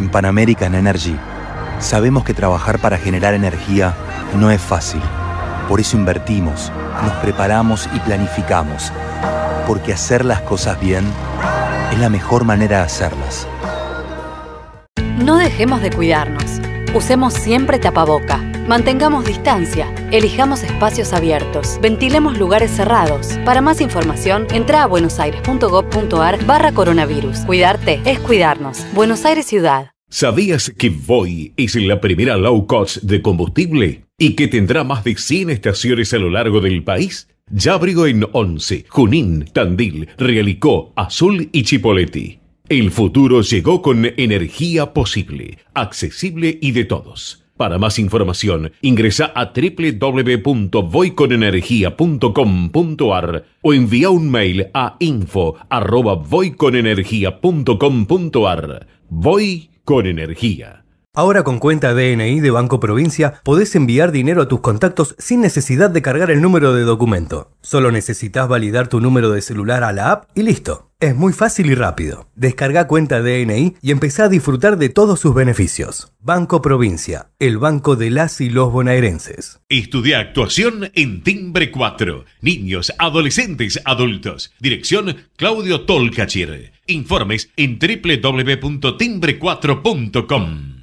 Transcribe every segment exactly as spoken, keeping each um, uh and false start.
En Pan American Energy sabemos que trabajar para generar energía no es fácil. Por eso invertimos, nos preparamos y planificamos. Porque hacer las cosas bien es la mejor manera de hacerlas. No dejemos de cuidarnos. Usemos siempre tapaboca. Mantengamos distancia. Elijamos espacios abiertos. Ventilemos lugares cerrados. Para más información, entra a buenosaires.gov.ar barra coronavirus. Cuidarte es cuidarnos. Buenos Aires Ciudad. ¿Sabías que Voy es la primera low cost de combustible y que tendrá más de cien estaciones a lo largo del país? Ya abrió en Once, Junín, Tandil, Realicó, Azul y Chipoleti. El futuro llegó con energía posible, accesible y de todos. Para más información, ingresa a doble u doble u doble u punto voy con energía punto com punto ar o envía un mail a info arroba voy con energía punto com punto ar. Voy con energía. Ahora con cuenta D N I de Banco Provincia podés enviar dinero a tus contactos sin necesidad de cargar el número de documento. Solo necesitas validar tu número de celular a la app y listo. Es muy fácil y rápido. Descarga cuenta D N I y empezá a disfrutar de todos sus beneficios. Banco Provincia, el banco de las y los bonaerenses. Estudia actuación en Timbre cuatro. Niños, adolescentes, adultos. Dirección Claudio Tolcachir. Informes en doble u doble u doble u punto timbre cuatro punto com.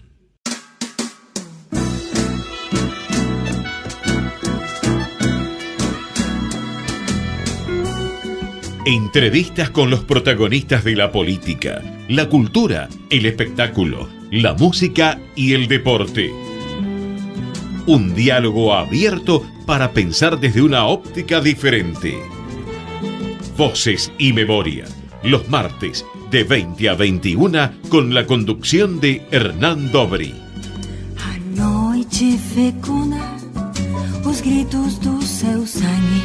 Entrevistas con los protagonistas de la política, la cultura, el espectáculo, la música y el deporte. Un diálogo abierto para pensar desde una óptica diferente. Voces y Memoria, los martes de veinte a veintiuna con la conducción de Hernán Dobri. A noite fecunda, os gritos do seu sangue.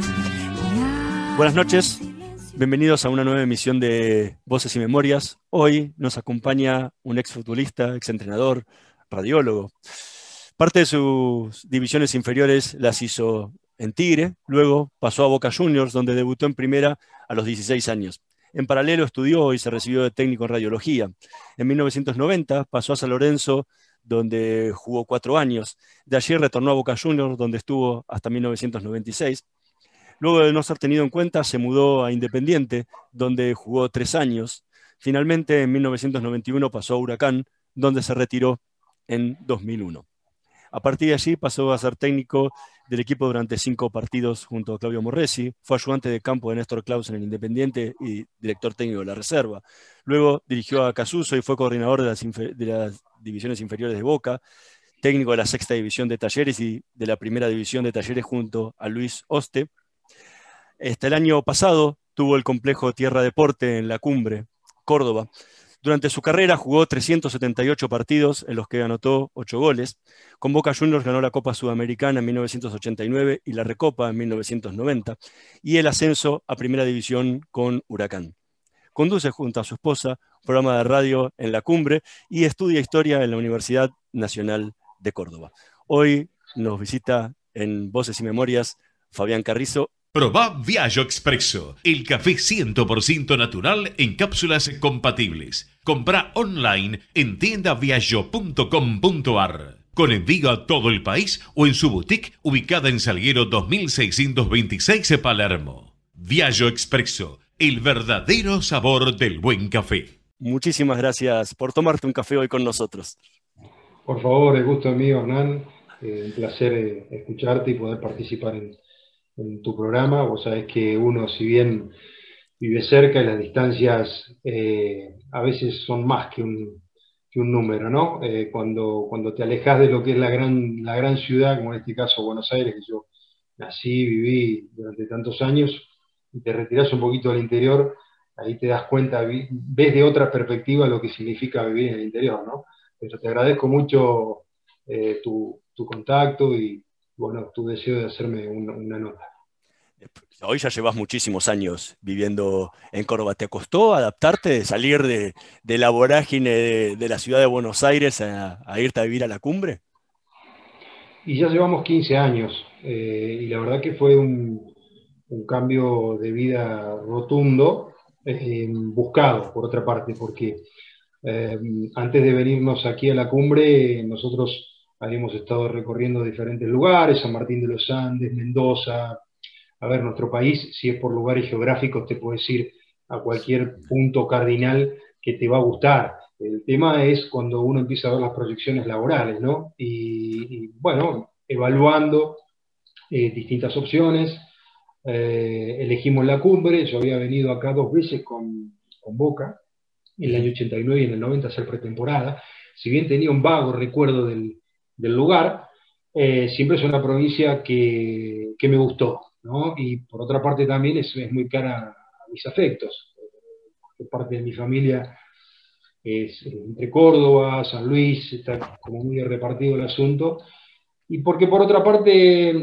Buenas noches. Bienvenidos a una nueva emisión de Voces y Memorias. Hoy nos acompaña un exfutbolista, exentrenador, radiólogo. Parte de sus divisiones inferiores las hizo en Tigre, luego pasó a Boca Juniors, donde debutó en primera a los dieciséis años. En paralelo estudió y se recibió de técnico en radiología. En mil novecientos noventa pasó a San Lorenzo, donde jugó cuatro años. De allí retornó a Boca Juniors, donde estuvo hasta mil novecientos noventa y seis. Luego de no ser tenido en cuenta, se mudó a Independiente, donde jugó tres años. Finalmente, en mil novecientos noventa y uno pasó a Huracán, donde se retiró en dos mil uno. A partir de allí pasó a ser técnico del equipo durante cinco partidos junto a Claudio Morresi. Fue ayudante de campo de Néstor Claus en el Independiente y director técnico de la Reserva. Luego dirigió a Casuso y fue coordinador de las, de las divisiones inferiores de Boca, técnico de la sexta división de Talleres y de la primera división de Talleres junto a Luis Oste. Hasta el año pasado tuvo el complejo Tierra Deporte en La Cumbre, Córdoba. Durante su carrera jugó trescientos setenta y ocho partidos, en los que anotó ocho goles. Con Boca Juniors ganó la Copa Sudamericana en mil novecientos ochenta y nueve y la Recopa en mil novecientos noventa, y el ascenso a Primera División con Huracán. Conduce junto a su esposa un programa de radio en La Cumbre y estudia Historia en la Universidad Nacional de Córdoba. Hoy nos visita en Voces y Memorias Fabián Carrizo. Probá Viaggio Expresso, el café cien por ciento natural en cápsulas compatibles. Comprá online en tienda viaggio punto com punto ar. Con envío a todo el país o en su boutique ubicada en Salguero dos mil seiscientos veintiséis, Palermo. Viaggio Expresso, el verdadero sabor del buen café. Muchísimas gracias por tomarte un café hoy con nosotros. Por favor, el gusto es mío, Hernán. Eh, un placer eh, escucharte y poder participar en en tu programa. Vos sabés que uno, si bien vive cerca, y las distancias eh, a veces son más que un, que un número, ¿no? Eh, cuando, cuando te alejas de lo que es la gran, la gran ciudad, como en este caso Buenos Aires, que yo nací, viví durante tantos años, y te retirás un poquito del interior, ahí te das cuenta, ves de otra perspectiva lo que significa vivir en el interior, ¿no? Pero te agradezco mucho eh, tu, tu contacto y, bueno, tu deseo de hacerme una, una nota. Hoy ya llevas muchísimos años viviendo en Córdoba. ¿Te costó adaptarte, salir de, de la vorágine de, de la ciudad de Buenos Aires a, a irte a vivir a La Cumbre? Y ya llevamos quince años, eh, y la verdad que fue un, un cambio de vida rotundo, eh, buscado por otra parte, porque Eh, antes de venirnos aquí a la cumbre, nosotros habíamos estado recorriendo diferentes lugares, San Martín de los Andes, Mendoza. A ver, nuestro país, si es por lugares geográficos, te puedes ir a cualquier punto cardinal que te va a gustar. El tema es cuando uno empieza a ver las proyecciones laborales, ¿no? Y, y bueno, evaluando eh, distintas opciones, eh, elegimos la cumbre. Yo había venido acá dos veces con, con Boca, en el año ochenta y nueve y en el noventa a hacer pretemporada. Si bien tenía un vago recuerdo del, del lugar, eh, siempre es una provincia que, que me gustó, ¿no? Y por otra parte también es, es muy cara a mis afectos. Por parte de mi familia es entre Córdoba, San Luis, está como muy repartido el asunto. Y porque por otra parte,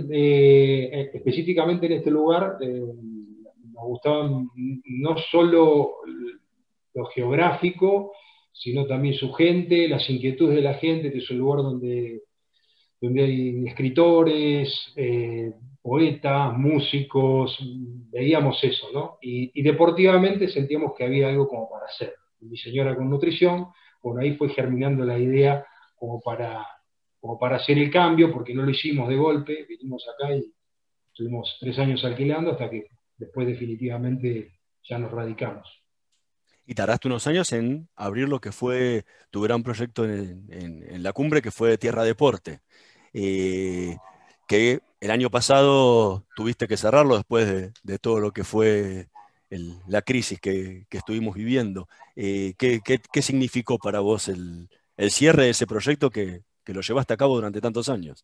eh, específicamente en este lugar, eh, nos gustaban no solo lo geográfico, sino también su gente, las inquietudes de la gente. Este es un lugar donde, donde hay escritores, eh, poetas, músicos, veíamos eso, ¿no? Y, y deportivamente sentíamos que había algo como para hacer. Mi señora con nutrición, bueno, ahí fue germinando la idea como para, como para hacer el cambio, porque no lo hicimos de golpe, vinimos acá y estuvimos tres años alquilando hasta que después definitivamente ya nos radicamos. Y tardaste unos años en abrir lo que fue tu gran proyecto en, en- en la cumbre, que fue Tierra Deporte, eh, que el año pasado tuviste que cerrarlo después de, de todo lo que fue el- la crisis que, que estuvimos viviendo. Eh, ¿qué, qué- qué significó para vos el, el cierre de ese proyecto que, que lo llevaste a cabo durante tantos años?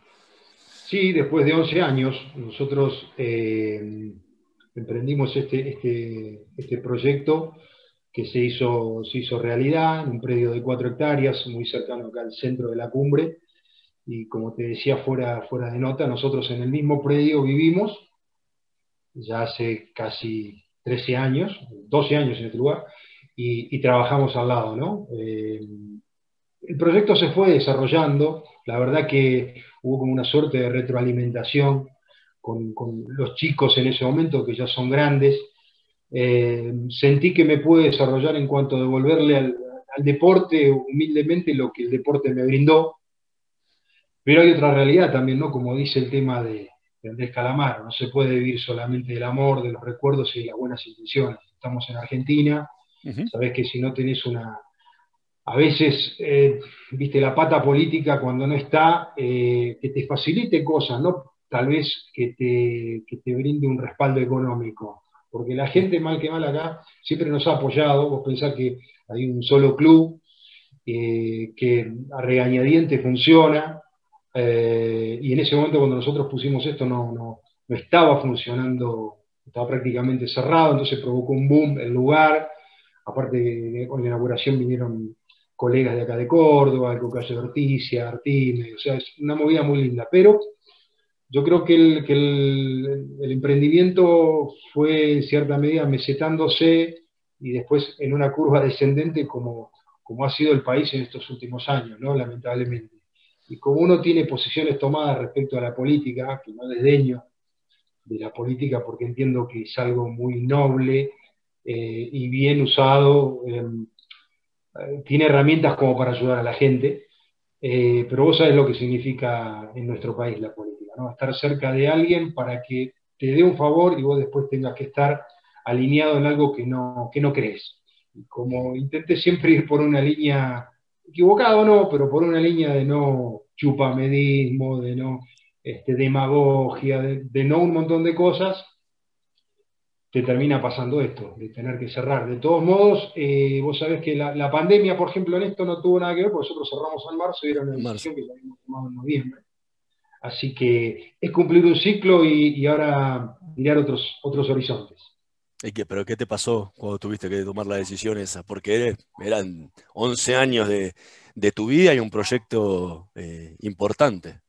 Sí, después de once años, nosotros eh, emprendimos este, este, este proyecto que se hizo, se hizo realidad en un predio de cuatro hectáreas, muy cercano acá al centro de la cumbre. Y como te decía, fuera, fuera de nota, nosotros en el mismo predio vivimos ya hace casi trece años, doce años en este lugar, y, y trabajamos al lado, ¿no? Eh, el proyecto se fue desarrollando, la verdad que hubo como una suerte de retroalimentación con, con los chicos en ese momento, que ya son grandes. Eh, sentí que me pude desarrollar en cuanto a devolverle al, al deporte humildemente lo que el deporte me brindó, pero hay otra realidad también, ¿no? Como dice el tema de, de Andrés Calamaro, no se puede vivir solamente del amor, de los recuerdos y de las buenas intenciones. Estamos en Argentina, Ujú. sabés que si no tenés una, a veces, eh, viste, la pata política cuando no está, eh, que te facilite cosas, no tal vez que te, que te brinde un respaldo económico. Porque la gente, mal que mal acá, siempre nos ha apoyado. Vos pensás que hay un solo club eh, que a regañadiente funciona, eh, y en ese momento cuando nosotros pusimos esto no, no, no estaba funcionando, estaba prácticamente cerrado, entonces provocó un boom el lugar. Aparte, con la inauguración vinieron colegas de acá de Córdoba, el Cocayo de Orticia, Artime, o sea, es una movida muy linda. Pero yo creo que el, que el, el emprendimiento fue en cierta medida mesetándose y después en una curva descendente como, como ha sido el país en estos últimos años, ¿no? Lamentablemente. Y como uno tiene posiciones tomadas respecto a la política, que no desdeño de la política porque entiendo que es algo muy noble eh, y bien usado, eh, eh, tiene herramientas como para ayudar a la gente, eh, pero vos sabés lo que significa en nuestro país la política, ¿no? Estar cerca de alguien para que te dé un favor y vos después tengas que estar alineado en algo que no, que no crees. Y como intenté siempre ir por una línea, equivocado o no, pero por una línea de no chupamedismo, de no este, demagogia, de, de no un montón de cosas, te termina pasando esto, de tener que cerrar. De todos modos, eh, vos sabés que la, la pandemia, por ejemplo, en esto no tuvo nada que ver, porque nosotros cerramos en marzo y era una En marzo. decisión que ya habíamos tomado en noviembre. Así que es cumplir un ciclo y, y ahora mirar otros, otros horizontes. ¿Y qué- pero qué te pasó cuando tuviste que tomar la decisión esa? Porque eran once años de, de tu vida y un proyecto eh, importante.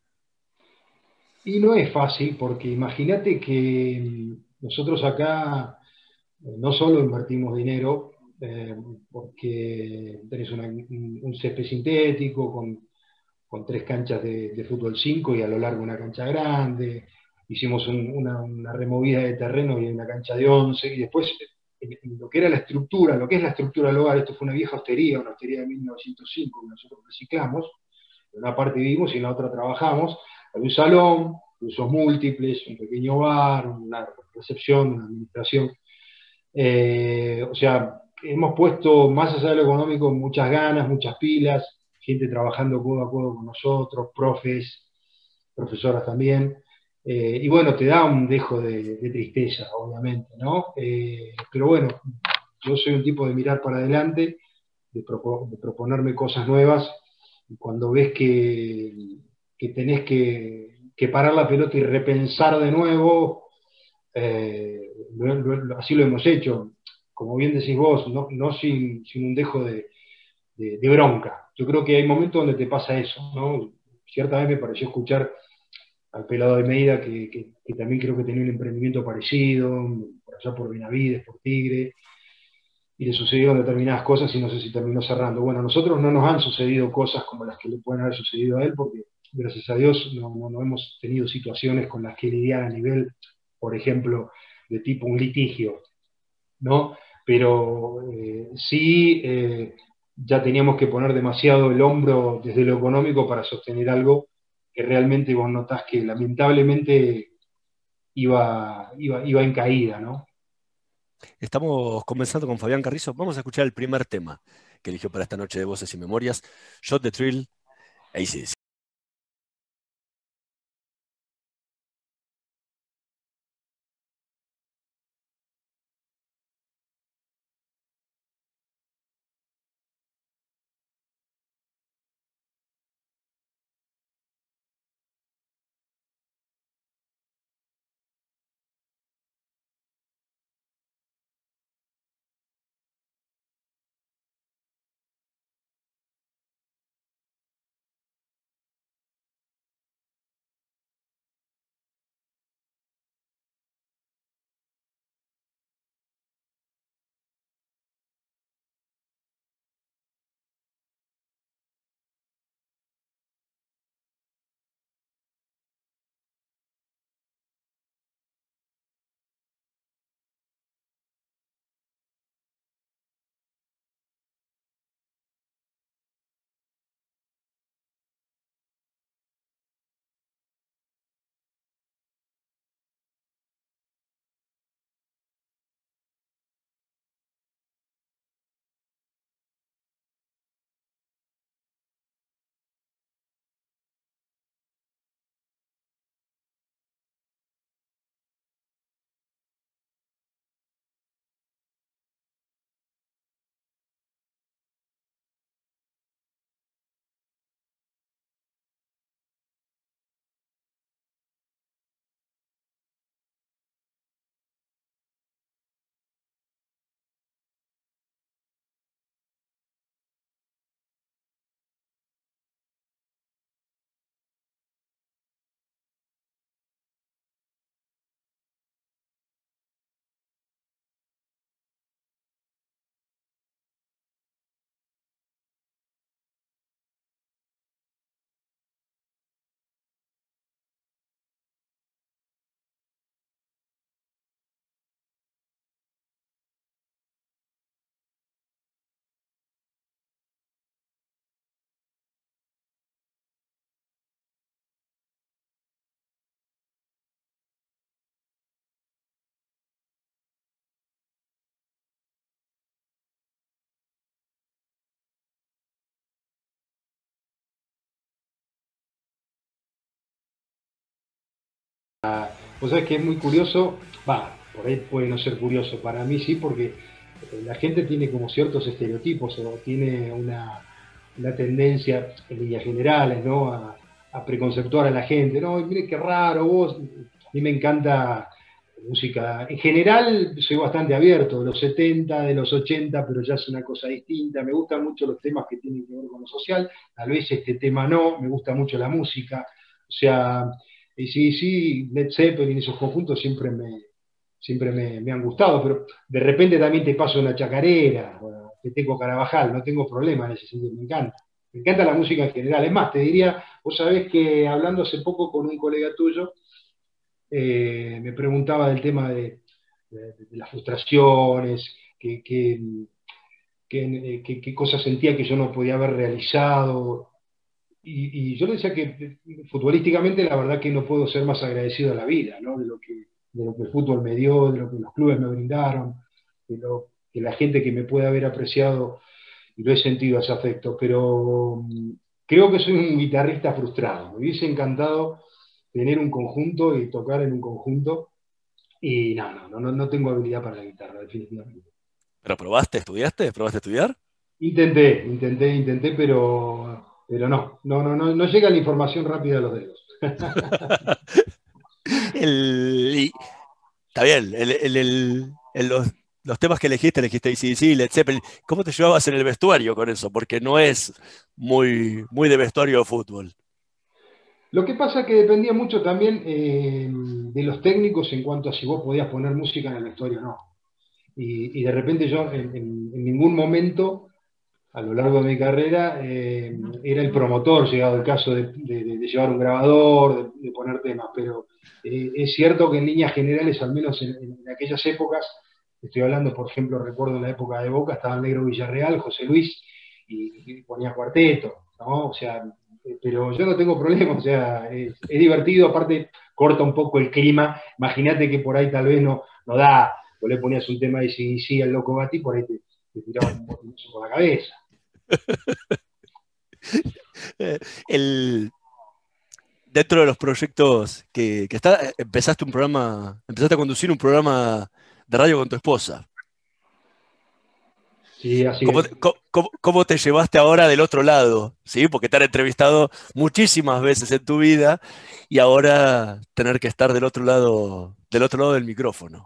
Y no es fácil, porque imagínate que mm, nosotros acá eh, no solo invertimos dinero, eh, porque tenés una- un, un césped sintético con, con tres canchas de, de fútbol cinco y a lo largo una cancha grande, hicimos un- una, una removida de terreno y una cancha de once, y después en, en lo que era la estructura, lo que es la estructura del hogar. Esto fue una vieja hostería, una hostería de mil novecientos cinco que nosotros reciclamos. En una parte vivimos y en la otra trabajamos. Había un salón, usos múltiples, un pequeño bar, una recepción, una administración. Eh, o sea, hemos puesto, más allá de lo económico, muchas ganas, muchas pilas, gente trabajando codo a codo con nosotros, profes, profesoras también. Eh, y bueno, te da un dejo de, de tristeza, obviamente, ¿no? Eh, pero bueno, yo soy un tipo de mirar para adelante, de, propo, de proponerme cosas nuevas, y cuando ves que, que tenés que, que parar la pelota y repensar de nuevo, eh, lo, lo, así lo hemos hecho, como bien decís vos, no, no sin, sin un dejo de, de, de bronca. Yo creo que hay momentos donde te pasa eso, ¿no? Cierta vez me pareció escuchar al pelado de Meida, que, que, que también creo que tenía un emprendimiento parecido, por allá por Benavides, por Tigre, y le sucedieron determinadas cosas y no sé si terminó cerrando. Bueno, a nosotros no nos han sucedido cosas como las que le pueden haber sucedido a él, porque gracias a Dios no, no, no hemos tenido situaciones con las que lidiar a nivel, por ejemplo, de tipo un litigio, ¿no? Pero eh, sí eh, ya teníamos que poner demasiado el hombro desde lo económico para sostener algo que realmente vos notás que lamentablemente iba, iba, iba en caída, ¿no? Estamos conversando con Fabián Carrizo. Vamos a escuchar el primer tema que eligió para esta noche de Voces y Memorias, Shot the Thrill, A C D C. Vos sabés que es muy curioso, va, por ahí puede no ser curioso, para mí sí, porque la gente tiene como ciertos estereotipos o tiene una, una tendencia en líneas generales, ¿no? A, a preconceptuar a la gente, no, mire qué raro vos, a mí me encanta música, en general soy bastante abierto, de los setenta, de los ochenta, pero ya es una cosa distinta, me gustan mucho los temas que tienen que ver con lo social, tal vez este tema no, me gusta mucho la música, o sea, y sí, sí, Led Zeppelin y esos conjuntos siempre me, siempre me, me han gustado, pero de repente también te paso una chacarera, te tengo Carabajal, no tengo problema en ese sentido, me encanta. Me encanta la música en general. Es más, te diría, vos sabés que hablando hace poco con un colega tuyo, eh, me preguntaba del tema de, de, de las frustraciones, qué que, que, que, que cosas sentía que yo no podía haber realizado. Y, y yo le decía que futbolísticamente la verdad que no puedo ser más agradecido a la vida, ¿no? De lo que, de lo que el fútbol me dio, de lo que los clubes me brindaron, de lo que la gente que me puede haber apreciado, y lo he sentido ese afecto. Pero mm, creo que soy un guitarrista frustrado. Me hubiese encantado tener un conjunto y tocar en un conjunto, y no, no, no, no tengo habilidad para la guitarra, definitivamente. ¿Pero probaste, estudiaste? ¿Probaste a estudiar? Intenté, intenté, intenté, pero, pero no, no, no, no, no llega la información rápida a los dedos. El, y- está bien, el- el- el- el- los, los temas que elegiste, elegiste A C/D C, Led Zeppelin. ¿Cómo te llevabas en el vestuario con eso? Porque no es muy, muy de vestuario de fútbol. Lo que pasa es que dependía mucho también eh, de los técnicos en cuanto a si vos podías poner música en el vestuario o no. Y, y de repente yo en, en- en ningún momento a lo largo de mi carrera eh, era el promotor, llegado el caso de, de- de- de llevar un grabador, de, de poner temas, pero eh, es cierto que en líneas generales, al menos en, en aquellas épocas, estoy hablando, por ejemplo, recuerdo en la época de Boca, estaba el Negro Villarreal, José Luis, y, y ponía cuarteto, ¿no? O sea, eh, pero yo no tengo problema, o sea, es, es divertido, aparte corta un poco el clima, imagínate que por ahí tal vez no, no da, o le ponías un tema de sí, sí al Loco Gatti, por ahí te, te tiraban un botonazo por la cabeza. Eh, el, dentro de los proyectos que, que está, eh, empezaste un programa, empezaste a conducir un programa de radio con tu esposa. Sí, así ¿Cómo, es. te- co- cómo- cómo te llevaste ahora del otro lado? ¿Sí? Porque te han entrevistado muchísimas veces en tu vida y ahora tener que estar del otro lado, del otro lado del micrófono.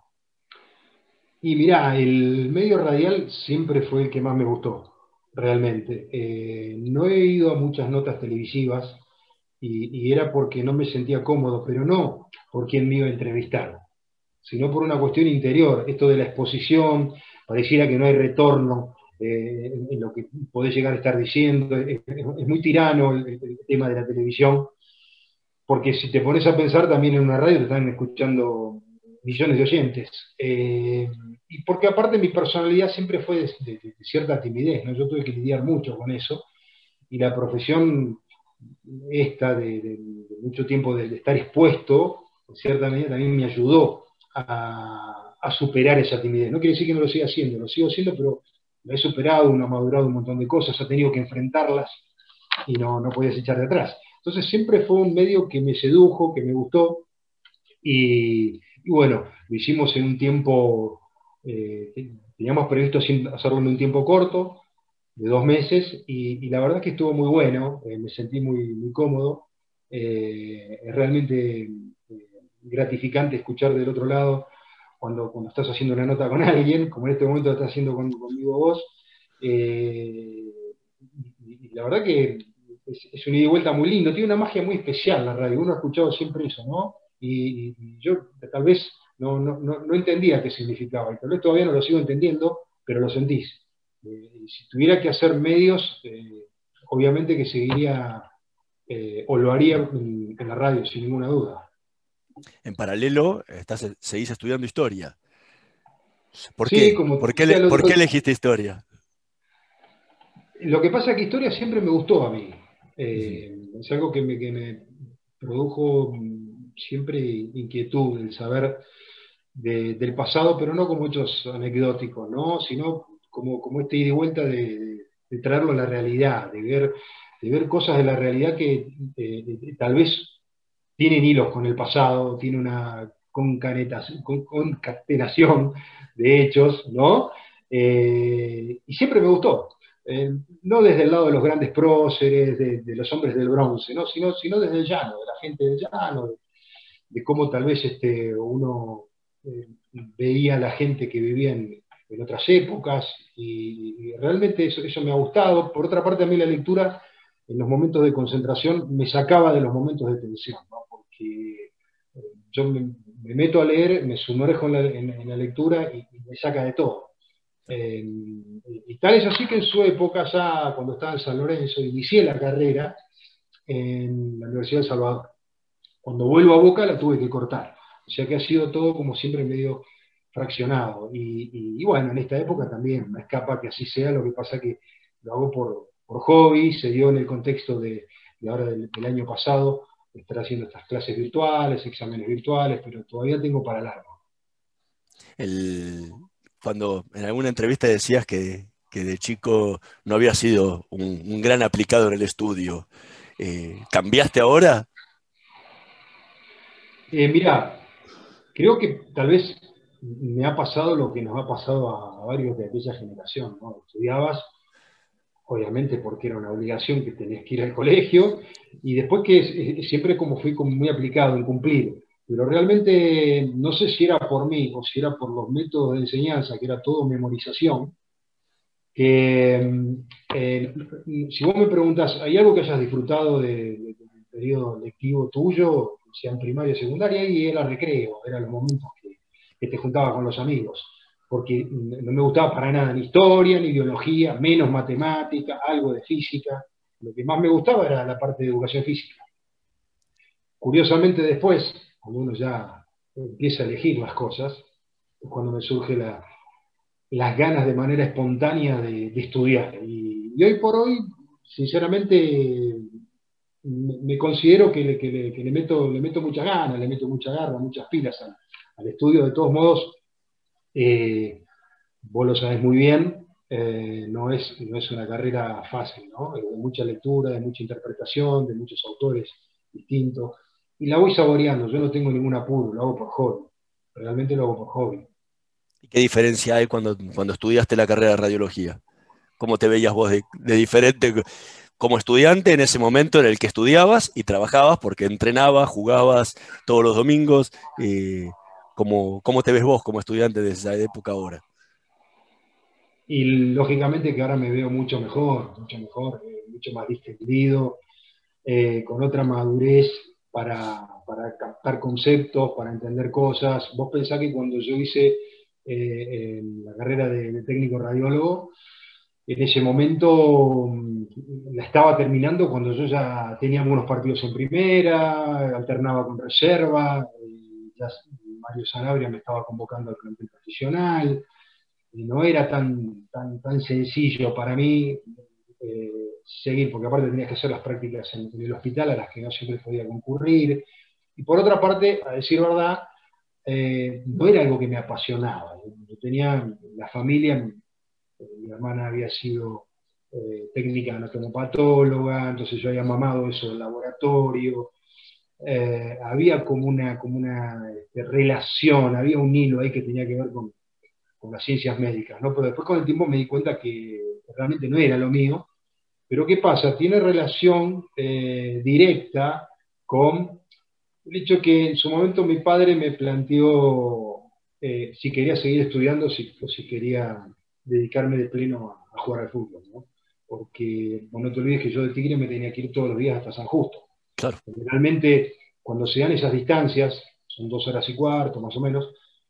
Y mirá, el medio radial siempre fue el que más me gustó, realmente. Eh, no he ido a muchas notas televisivas y, y era porque no me sentía cómodo, pero no por quién me iba a entrevistar, sino por una cuestión interior. Esto de la exposición, pareciera que no hay retorno eh, en, en lo que podés llegar a estar diciendo. Es, es- es muy tirano el, el tema de la televisión, porque si te pones a pensar, también en una radio te están escuchando millones de oyentes. Eh, y porque aparte mi personalidad siempre fue de, de- de cierta timidez, ¿no? Yo tuve que lidiar mucho con eso, y la profesión esta de, de- de mucho tiempo de, de estar expuesto, en cierta medida también me ayudó a, a superar esa timidez. No quiere decir que no lo siga haciendo, lo sigo haciendo, pero lo he superado, uno ha madurado un montón de cosas, ha tenido que enfrentarlas y no, no podías echar de atrás. Entonces siempre fue un medio que me sedujo, que me gustó, y, y bueno, lo hicimos en un tiempo, eh, teníamos previsto hacerlo en un tiempo corto, de dos meses, y, y la verdad que estuvo muy bueno, eh, me sentí muy, muy cómodo. Eh, es realmente eh, gratificante escuchar del otro lado cuando, cuando estás haciendo una nota con alguien, como en este momento lo estás haciendo con, conmigo vos. Eh, y, y la verdad que es, es un ida y vuelta muy lindo, tiene una magia muy especial la radio, uno ha escuchado siempre eso, ¿no? Y, y yo tal vez no, no, no, no entendía qué significaba, y tal vez todavía no lo sigo entendiendo, pero lo sentís. Eh, y si tuviera que hacer medios, eh, obviamente que seguiría eh, o lo haría en, en la radio, sin ninguna duda. En paralelo, estás, seguís estudiando historia. ¿Por Sí, qué? como te ¿Por qué, decía le- el por qué otro, elegiste historia? lo que pasa es que historia siempre me gustó a mí. Ujú. Eh, es algo que me, que me produjo mm, siempre inquietud, el saber de- del pasado, pero no como hechos anecdóticos, ¿no? Sino como, como este ida y vuelta de, de traerlo a la realidad, de ver, de ver cosas de la realidad que eh, tal vez tienen hilos con el pasado, tiene una concatenación, con- concatenación de hechos, ¿no? Eh, y siempre me gustó. Eh, no desde el lado de los grandes próceres, de, de los hombres del bronce, ¿no? Sino, sino desde el llano, de la gente del llano, de, de cómo tal vez este, uno eh, veía a la gente que vivía en, en otras épocas, y, y realmente eso, eso me ha gustado. Por otra parte, a mí la lectura en los momentos de concentración me sacaba de los momentos de tensión, ¿no? Porque eh, yo me, me meto a leer, me sumerjo en la, en, en la lectura, y, y me saca de todo. Eh, y tal es así que en su época, ya cuando estaba en San Lorenzo, inicié la carrera en la Universidad de Salvador. Cuando vuelvo a Boca la tuve que cortar. O sea que ha sido todo como siempre medio fraccionado. Y, y, y bueno, en esta época también me escapa que así sea, lo que pasa que lo hago por, por hobby, se dio en el contexto de, de ahora del, del año pasado, estar haciendo estas clases virtuales, exámenes virtuales, pero todavía tengo para largo. El, cuando en alguna entrevista decías que, que de chico no había sido un, un gran aplicado en el estudio, eh, ¿cambiaste ahora? Eh, mirá, creo que tal vez me ha pasado lo que nos ha pasado a, a varios de aquella generación, ¿no? Estudiabas, obviamente porque era una obligación que tenías que ir al colegio, y después que eh, siempre como fui como muy aplicado en cumplir, pero realmente no sé si era por mí o si era por los métodos de enseñanza, que era todo memorización, que eh, si vos me preguntas, ¿hay algo que hayas disfrutado de, de- del periodo lectivo tuyo, sea en primaria o secundaria? Y era recreo, eran los momentos que, que te juntabas con los amigos, porque no me gustaba para nada ni historia, ni biología, menos matemática, algo de física. Lo que más me gustaba era la parte de educación física. Curiosamente después, cuando uno ya empieza a elegir las cosas, es cuando me surge la, las ganas de manera espontánea de, de estudiar. Y, y, hoy por hoy, sinceramente, me, me considero que, le, que, le, que le, meto, le meto muchas ganas, le meto mucha garra, muchas pilas al, al estudio. De todos modos, eh, vos lo sabés muy bien, eh, no, es, no es una carrera fácil, ¿no? De mucha lectura, de mucha interpretación, de muchos autores distintos. Y la voy saboreando, yo no tengo ningún apuro, lo hago por hobby. Realmente lo hago por hobby. ¿Y qué diferencia hay cuando, cuando estudiaste la carrera de radiología? ¿Cómo te veías vos de, de diferente como estudiante en ese momento en el que estudiabas y trabajabas, porque entrenabas, jugabas todos los domingos? Eh, ¿cómo, cómo te ves vos como estudiante de esa época ahora? Y lógicamente que ahora me veo mucho mejor, mucho mejor, eh, mucho más distendido, eh, con otra madurez para, para captar conceptos, para entender cosas. Vos pensás que cuando yo hice eh, la carrera de, de técnico radiólogo, en ese momento mm, la estaba terminando cuando yo ya tenía algunos partidos en primera, alternaba con reserva, eh, ya Mario Sanabria me estaba convocando al plantel profesional, y no era tan, tan, tan sencillo para mí eh, seguir, porque aparte tenías que hacer las prácticas en, en el hospital a las que no siempre podía concurrir. Y por otra parte, a decir verdad, eh, no era algo que me apasionaba. Yo tenía la familia, eh, mi hermana había sido eh, técnica anatomopatóloga, entonces yo había mamado eso del laboratorio. Eh, había como una, como una este, relación, había un hilo ahí que tenía que ver con, con las ciencias médicas, ¿no? Pero después con el tiempo me di cuenta que realmente no era lo mío. Pero ¿qué pasa? Tiene relación eh, directa con el hecho que en su momento mi padre me planteó eh, si quería seguir estudiando si, o si quería dedicarme de pleno a, a jugar al fútbol, ¿no? Porque, bueno, no te olvides que yo de Tigre me tenía que ir todos los días hasta San Justo. Claro. Generalmente, cuando se dan esas distancias, son dos horas y cuarto más o menos,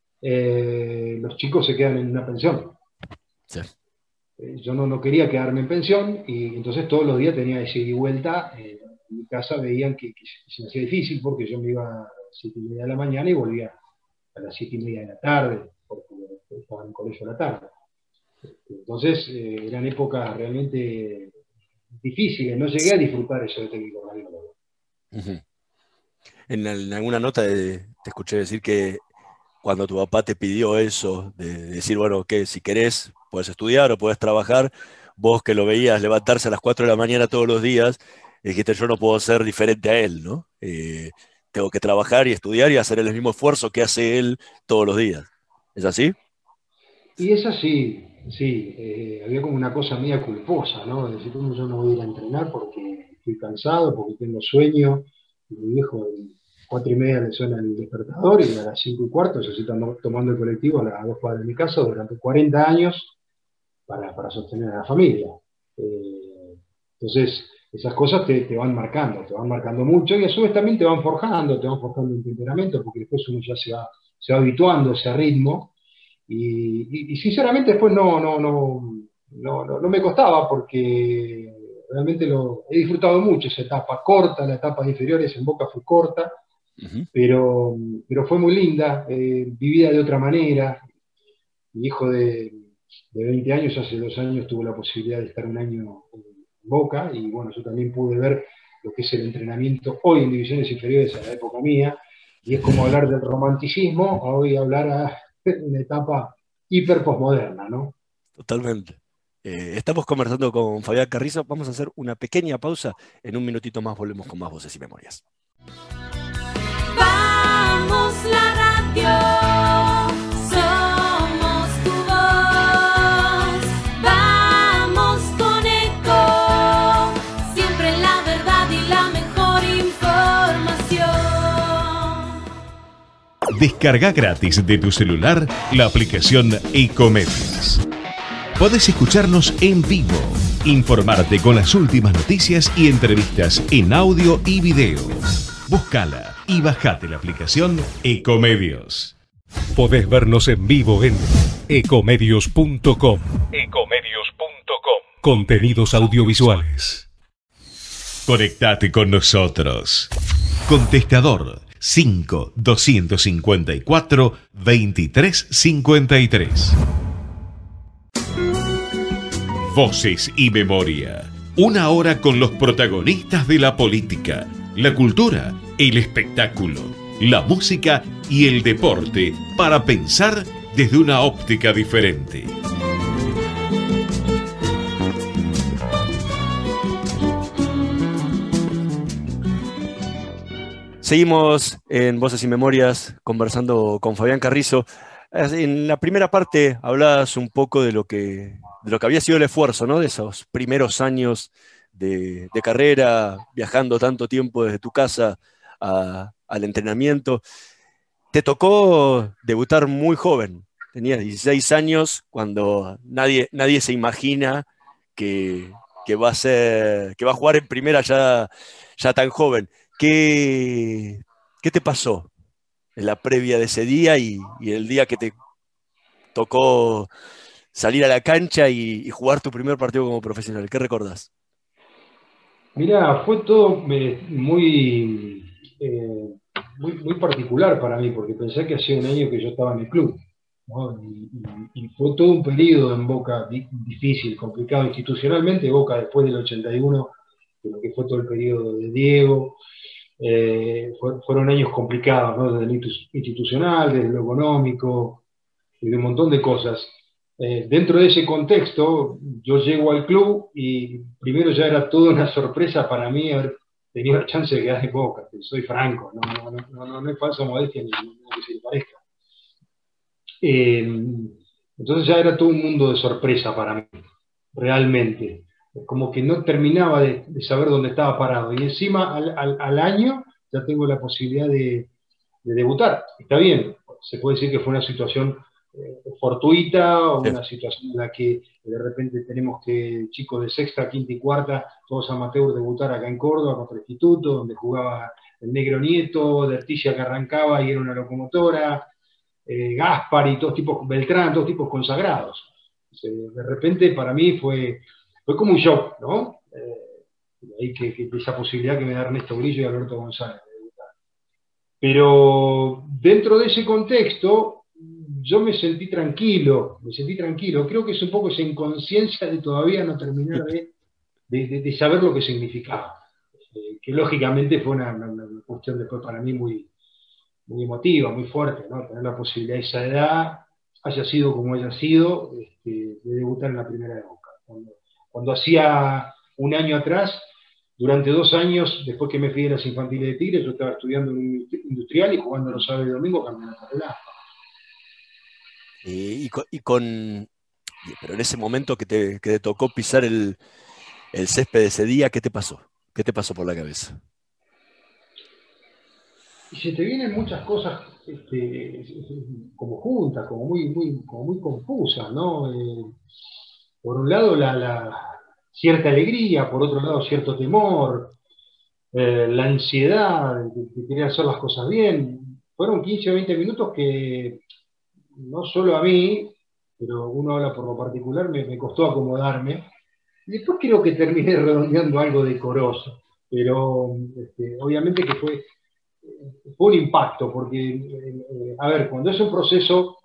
eh, los chicos se quedan en una pensión. Sí. Eh, yo no, no quería quedarme en pensión y entonces todos los días tenía ese ida y vuelta. Eh, en mi casa veían que, que se me hacía difícil porque yo me iba a las siete y media de la mañana y volvía a las siete y media de la tarde, porque estaba en el colegio a la tarde. Entonces eh, eran épocas realmente difíciles, no llegué a disfrutar eso de técnico radiólogo. Uh-huh. En, en alguna nota de, te escuché decir que cuando tu papá te pidió eso, de, de decir, bueno, que si querés, puedes estudiar o puedes trabajar, vos que lo veías levantarse a las cuatro de la mañana todos los días, dijiste, yo no puedo ser diferente a él, ¿no? Eh, tengo que trabajar y estudiar y hacer el mismo esfuerzo que hace él todos los días. ¿Es así? Y es así, sí, eh, había como una cosa media culposa, ¿no? Es decir, ¿cómo yo no voy a ir a entrenar porque estoy cansado, porque tengo sueño? Y mi viejo, a las cuatro y media le suena el despertador y a las cinco y cuarto yo estoy tomando el colectivo a las dos cuadras de mi casa durante cuarenta años para, para sostener a la familia. Eh, entonces, esas cosas te, te van marcando, te van marcando mucho y a su vez también te van forjando, te van forjando un temperamento porque después uno ya se va, se va habituando a ese ritmo. Y, y, y sinceramente después no, no, no, no, no, no me costaba porque realmente lo he disfrutado mucho esa etapa corta, la etapa de inferiores en Boca fue corta, Uh-huh. pero, pero fue muy linda, eh, vivida de otra manera. mi hijo de, de veinte años, hace dos años tuvo la posibilidad de estar un año en Boca, y bueno, yo también pude ver lo que es el entrenamiento hoy en divisiones inferiores a la época mía, y es como hablar del romanticismo, a hoy hablar a una etapa hiper posmoderna, ¿no? Totalmente. Eh, estamos conversando con Fabián Carrizo, vamos a hacer una pequeña pausa, en un minutito más volvemos con más Voces y Memorias. Vamos la radio, somos tu voz. Vamos con Eco, siempre la verdad y la mejor información. Descarga gratis de tu celular la aplicación Ecomedios. Podés escucharnos en vivo, informarte con las últimas noticias y entrevistas en audio y video. Búscala y bajate la aplicación Ecomedios. Podés vernos en vivo en ecomedios punto com. ecomedios punto com. Contenidos audiovisuales. Conectate con nosotros. Contestador cinco doscientos cincuenta y cuatro veintitrés cincuenta y tres. Voces y Memoria. Una hora con los protagonistas de la política, la cultura, el espectáculo, la música y el deporte para pensar desde una óptica diferente. Seguimos en Voces y Memorias conversando con Fabián Carrizo. En la primera parte hablabas un poco de lo que, de lo que había sido el esfuerzo, ¿no? De esos primeros años de, de carrera, viajando tanto tiempo desde tu casa a, al entrenamiento. Te tocó debutar muy joven, tenías dieciséis años, cuando nadie, nadie se imagina que, que, va a ser, que va a jugar en primera ya, ya tan joven. ¿Qué, qué te pasó en la previa de ese día y, y el día que te tocó salir a la cancha y, y jugar tu primer partido como profesional? ¿Qué recordás? Mirá, fue todo eh, muy, eh, muy, muy particular para mí, porque pensé que hacía un año que yo estaba en el club, ¿no? Y, y, y fue todo un periodo en Boca di, difícil, complicado institucionalmente. Boca, después del ochenta y uno, de lo que fue todo el periodo de Diego, eh, fue, fueron años complicados, ¿no? Desde lo institucional, desde lo económico, y de un montón de cosas. Eh, dentro de ese contexto, yo llego al club y primero ya era toda una sorpresa para mí haber tenido la chance de quedar en Boca, soy franco, no, no, no, no, no, no es falsa modestia ni nada que se le parezca. Eh, entonces ya era todo un mundo de sorpresa para mí, realmente. Como que no terminaba de, de saber dónde estaba parado. Y encima al, al, al año ya tengo la posibilidad de, de debutar. Está bien, se puede decir que fue una situación eh, fortuita, o una situación en la que de repente tenemos que chicos de sexta, quinta y cuarta, todos amateurs, debutar acá en Córdoba contra el Instituto, donde jugaba el Negro Nieto, de Artilla que arrancaba y era una locomotora, eh, Gaspar y todos tipos, Beltrán, todos tipos consagrados. Entonces, de repente para mí fue, fue como un shock, ¿no? Eh, ahí que, que esa posibilidad que me da Ernesto Grillo y Alberto González de debutar. Pero dentro de ese contexto, yo me sentí tranquilo, me sentí tranquilo. Creo que es un poco esa inconsciencia de todavía no terminar de, de, de, de saber lo que significaba. Eh, que lógicamente fue una, una, una cuestión después para mí muy, muy emotiva, muy fuerte, ¿no? Tener la posibilidad a esa edad, haya sido como haya sido, este, de debutar en la primera de Boca. Cuando, cuando hacía un año atrás, durante dos años, después que me fui de las infantiles de Tigre, yo estaba estudiando en un industrial y jugando los sábados y domingos campeonato de la Y, y, con, y con, pero en ese momento que te, que te tocó pisar el, el césped de ese día, ¿qué te pasó? ¿Qué te pasó por la cabeza? Y se te vienen muchas cosas este, como juntas, como muy, muy, como muy confusas, ¿no? Eh, por un lado la, la cierta alegría, por otro lado cierto temor, eh, la ansiedad de, de querer hacer las cosas bien. Fueron quince o veinte minutos que no solo a mí, pero uno habla por lo particular, me, me costó acomodarme. Y después creo que terminé redondeando algo decoroso, pero este, obviamente que fue, fue un impacto, porque, eh, a ver, cuando es un proceso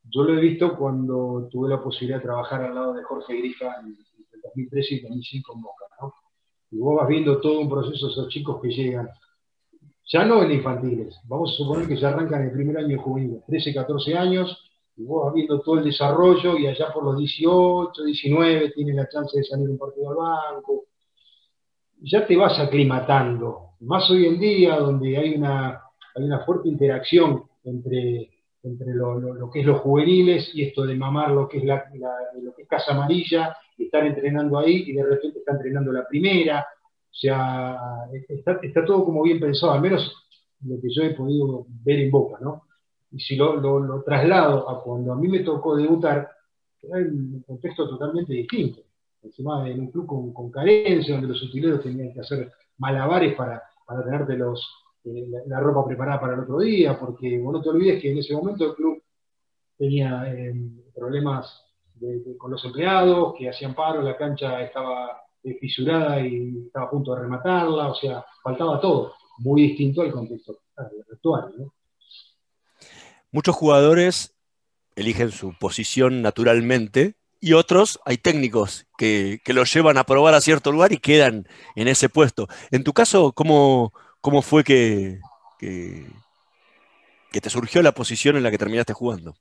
Yo lo he visto cuando tuve la posibilidad de trabajar al lado de Jorge Grifa en el dos mil tres y dos mil cinco en Boca, ¿no? Y vos vas viendo todo un proceso de esos chicos que llegan, ya no en infantiles, vamos a suponer que ya arrancan en el primer año de juvenil, trece, catorce años, y vos vas viendo todo el desarrollo y allá por los dieciocho, diecinueve tienen la chance de salir un partido al banco. Ya te vas aclimatando, más hoy en día donde hay una, hay una fuerte interacción entre, entre lo, lo, lo que es los juveniles y esto de mamar lo que es, la, la, lo que es Casa Amarilla, y estar entrenando ahí y de repente está entrenando la primera, o sea, está, está todo como bien pensado, al menos lo que yo he podido ver en Boca, ¿no? Y si lo, lo, lo traslado a cuando a mí me tocó debutar, era un contexto totalmente distinto. Encima en un club con, con carencia, donde los utileros tenían que hacer malabares para, para tenerte los, eh, la, la ropa preparada para el otro día, porque vos no te olvides que en ese momento el club tenía eh, problemas de, de, con los empleados, que hacían paro, la cancha estaba eh, fisurada y estaba a punto de rematarla, o sea, faltaba todo, muy distinto al contexto actual, ¿no? Muchos jugadores eligen su posición naturalmente, y otros, hay técnicos que, que los llevan a probar a cierto lugar y quedan en ese puesto. En tu caso, ¿cómo, cómo fue que, que, que te surgió la posición en la que terminaste jugando?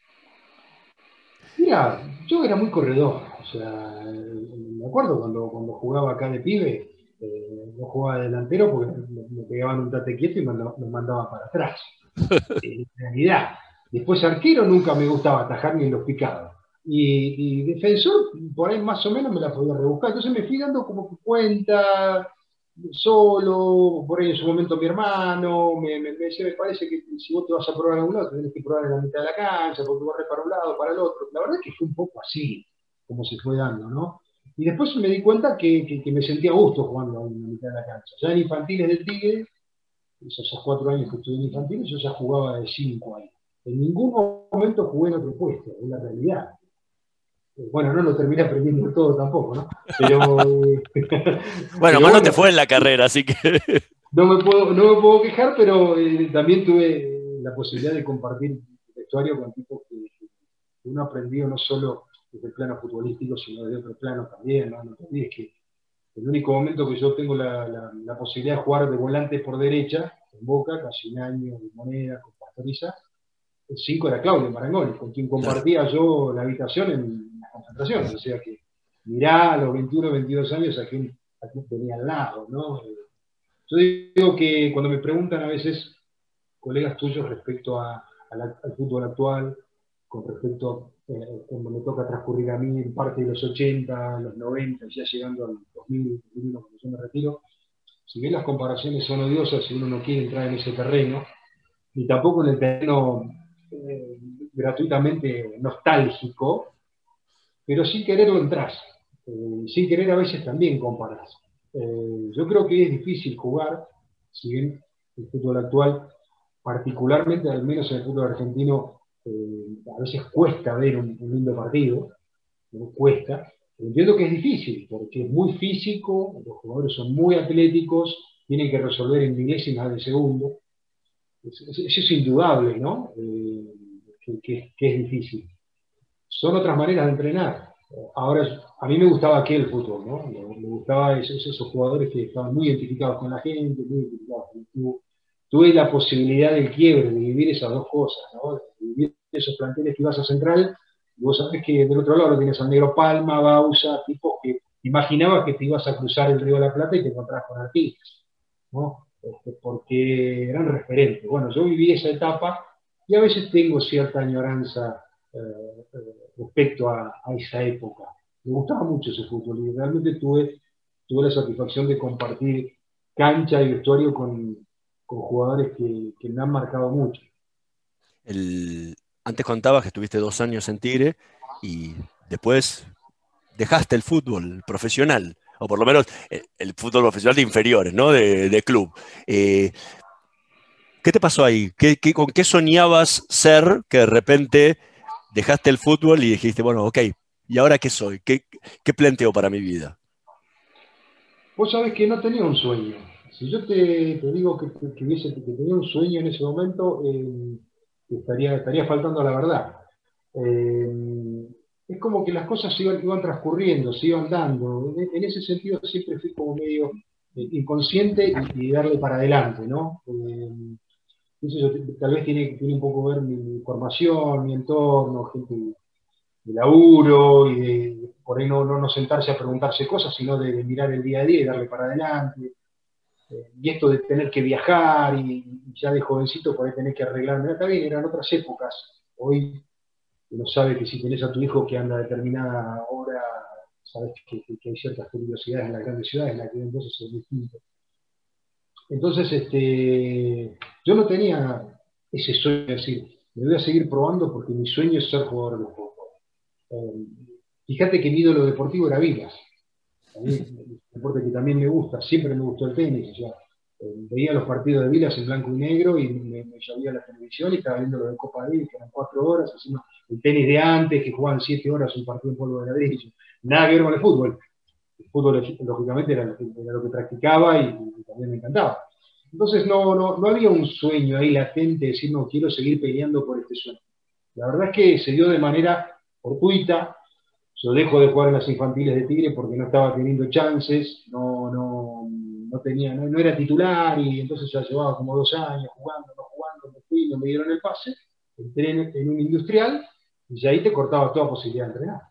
Mira, yo era muy corredor, o sea, me acuerdo cuando, cuando jugaba acá de pibe, eh, no jugaba de delantero porque me, me pegaban un tate quieto y me, me mandaban para atrás. En realidad, después arquero nunca me gustaba atajar ni en los picados. Y, y defensor, por ahí más o menos me la podía rebuscar. Entonces me fui dando como que cuenta, solo, por ahí en su momento mi hermano, me, me, me decía, me parece que si vos te vas a probar a un lado, tenés que probar en la mitad de la cancha, porque corres para un lado, para el otro. La verdad es que fue un poco así, como se fue dando, ¿no? Y después me di cuenta que, que, que me sentía a gusto jugando en la mitad de la cancha. Ya en infantiles del Tigre, esos cuatro años que estuve en infantiles, yo ya jugaba de cinco años. En ningún momento jugué en otro puesto, es la realidad. Bueno, no lo terminé aprendiendo todo tampoco, ¿no? Pero, eh, bueno, pero más no te bueno, fue en la carrera, así que... no me puedo, no me puedo quejar, pero eh, también tuve la posibilidad de compartir vestuario con tipos que, que uno aprendió no solo desde el plano futbolístico, sino desde otro plano también, ¿no? No te olvides que el único momento que yo tengo la, la, la posibilidad de jugar de volante por derecha, en Boca, casi un año de Moneda, con Pastoriza, el cinco era Claudio Marangoni, con quien compartía yo la habitación en las concentraciones, o sea que mirá a los veintiuno, veintidós años a quién, a quién tenía al lado, ¿no? Yo digo que cuando me preguntan a veces colegas tuyos respecto a, a la, al fútbol actual, con respecto a eh, cuando me toca transcurrir a mí en parte de los ochenta, los noventa, ya llegando al dos mil, dos mil uno, cuando yo me retiro, si bien las comparaciones son odiosas y uno no quiere entrar en ese terreno, ni tampoco en el terreno eh, gratuitamente nostálgico, pero sin quererlo entras, eh, sin querer a veces también comparas. Eh, yo creo que es difícil jugar, si bien el fútbol actual, particularmente al menos en el fútbol argentino, eh, a veces cuesta ver un, un lindo partido, ¿no? Cuesta. Entiendo que es difícil, porque es muy físico, los jugadores son muy atléticos, tienen que resolver en milésimas de segundo. Eso es, es indudable, ¿no? Eh, que, que, que es difícil. Son otras maneras de entrenar. Ahora, a mí me gustaba aquel fútbol, ¿no? Me, me gustaba esos, esos jugadores que estaban muy identificados con la gente, muy identificados con el club. Tuve la posibilidad del quiebre, de vivir esas dos cosas, ¿no? De vivir esos planteles que ibas a Central, y vos sabés que del otro lado lo tienes al Negro Palma, Bausa, tipos que imaginabas que te ibas a cruzar el Río de la Plata y te encontrabas con artistas, ¿no? Este, porque eran referentes. Bueno, yo viví esa etapa y a veces tengo cierta añoranza eh, respecto a, a esa época. Me gustaba mucho ese fútbol y realmente tuve, tuve la satisfacción de compartir cancha y vestuario con, con jugadores que, que me han marcado mucho. El... Antes contabas que estuviste dos años en Tigre y después dejaste el fútbol profesional, o por lo menos el, el fútbol profesional de inferiores, ¿no? De, de club. Eh, ¿Qué te pasó ahí? ¿Qué, qué, ¿Con qué soñabas ser que de repente dejaste el fútbol y dijiste, bueno, ok, ¿y ahora qué soy? ¿Qué, qué planteo para mi vida? Vos sabés que no tenía un sueño. Si yo te, te digo que, que, que, hubiese, que tenía un sueño en ese momento, eh, estaría, estaría faltando a la verdad. Eh, es como que las cosas se iban, iban transcurriendo, se iban dando. En, en ese sentido siempre fui como medio eh, inconsciente y, y darle para adelante, ¿no? Eh, eso tal vez tiene, tiene un poco que ver mi, mi formación, mi entorno, gente de, de laburo, y de por ahí no, no, no sentarse a preguntarse cosas, sino de, de mirar el día a día y darle para adelante. Eh, y esto de tener que viajar, y, y ya de jovencito por ahí tener que arreglarme. Está bien, eran otras épocas. Hoy uno sabe que si tenés a tu hijo que anda a determinada hora, sabes que, que, que hay ciertas curiosidades en las grandes ciudades, en las que entonces es distinto. Entonces, este, yo no tenía ese sueño de decir, me voy a seguir probando porque mi sueño es ser jugador de fútbol. Eh, fíjate que mi ídolo deportivo era Vilas. A mí, el deporte que también me gusta, siempre me gustó el tenis. O sea, eh, veía los partidos de Vilas en blanco y negro y me, me llovía la televisión y estaba viendo lo de Copa Davis, que eran cuatro horas, encima el tenis de antes, que jugaban siete horas un partido en polvo de ladrillo. Nada que ver con el fútbol. El fútbol, lógicamente, era lo que, era lo que practicaba y, y también me encantaba. Entonces no, no, no había un sueño ahí latente de decir, no, quiero seguir peleando por este sueño. La verdad es que se dio de manera fortuita. Yo dejo de jugar en las infantiles de Tigre porque no estaba teniendo chances, no, no, no, tenía, no, no era titular, y entonces ya llevaba como dos años jugando, no jugando, me fui, no me dieron el pase, entré en, en un industrial, y ahí te cortaba toda posibilidad de entrenar.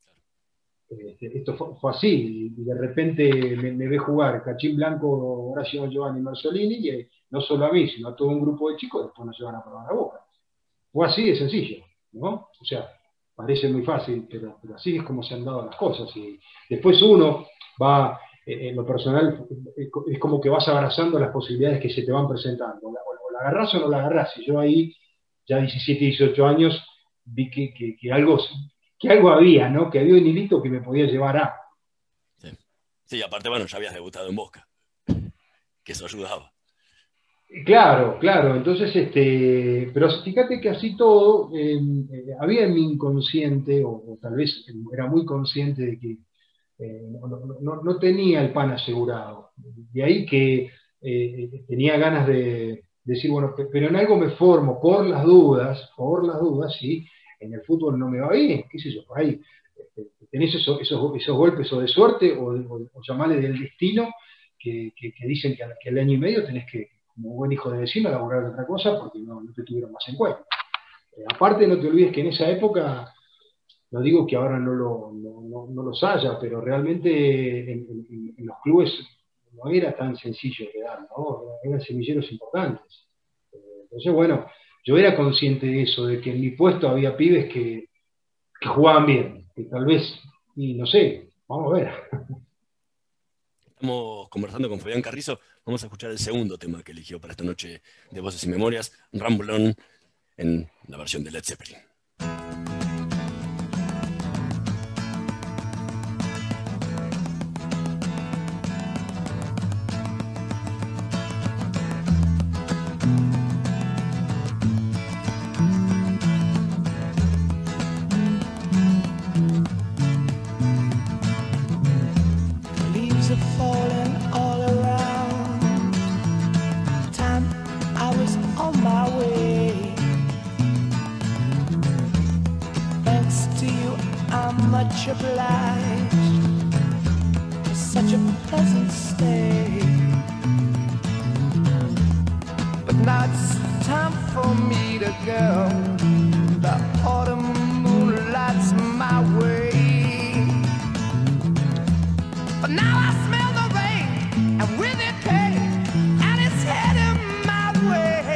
Esto fue, fue así, y de repente me, me ve jugar Cachín Blanco, Horacio Giovanni Marzolini, y eh, no solo a mí, sino a todo un grupo de chicos, después nos llevan a probar a Boca. Fue así de sencillo, ¿no? O sea, parece muy fácil, pero, pero así es como se han dado las cosas. Y después uno va, eh, en lo personal, eh, es como que vas abrazando las posibilidades que se te van presentando. O la, o la agarrás o no la agarrás. Y yo ahí, ya diecisiete, dieciocho años, vi que, que, que algo... que algo había, ¿no? Que había un hilito que me podía llevar a... Sí, sí, aparte, bueno, ya habías debutado en Boca, que eso ayudaba. Claro, claro, entonces, este, pero fíjate que así todo, eh, eh, había en mi inconsciente, o, o tal vez era muy consciente de que eh, no, no, no, no tenía el pan asegurado. De ahí que eh, tenía ganas de decir, bueno, pero en algo me formo, por las dudas, por las dudas, sí. En el fútbol no me va bien, qué sé yo, por ahí este, tenés esos, esos, esos golpes o de suerte o, o, o llamarle del destino que, que, que dicen que al, que al año y medio tenés que, como buen hijo de vecino, laburar de otra cosa porque no, no te tuvieron más en cuenta. Eh, aparte, no te olvides que en esa época, no digo que ahora no, lo, no, no, no los haya, pero realmente en, en, en los clubes no era tan sencillo quedar, ¿no? Eran semilleros importantes. Eh, entonces, bueno, yo era consciente de eso, de que en mi puesto había pibes que, que jugaban bien, que tal vez, y no sé, vamos a ver. Estamos conversando con Fabián Carrizo, vamos a escuchar el segundo tema que eligió para esta noche de Voces y Memorias, Ramble On, en la versión de Led Zeppelin. Obliged for such a pleasant stay, but now it's time for me to go. The autumn moonlight's my way, but now I smell the rain, and with it pain, and it's heading my way.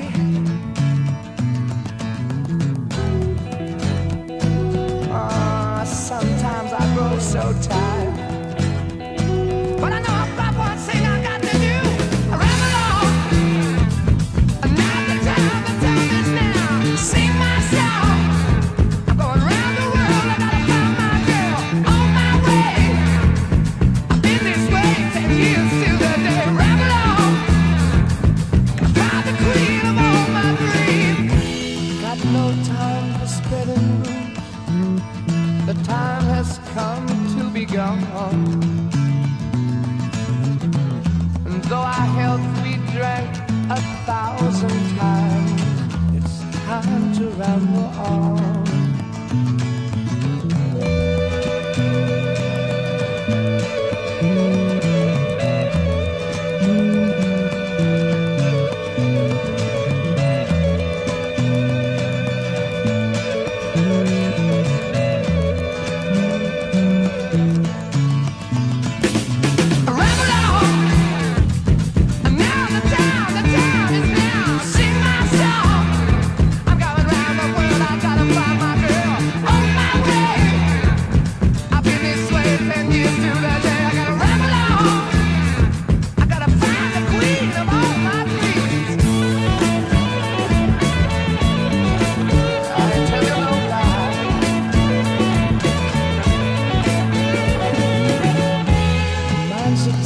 Uh, sometimes I grow so tired, but I know I've got one thing I got to do. I ramble on, and now the time, the time is now. Sing my song, I'm going round the world, I gotta find my girl on my way. I've been this way ten years till the day. Ramble on, I found the queen of all my dreams. Got no time for spreading rumors. The time has come to be gone. And though our health we drank a thousand times, it's time to ramble on.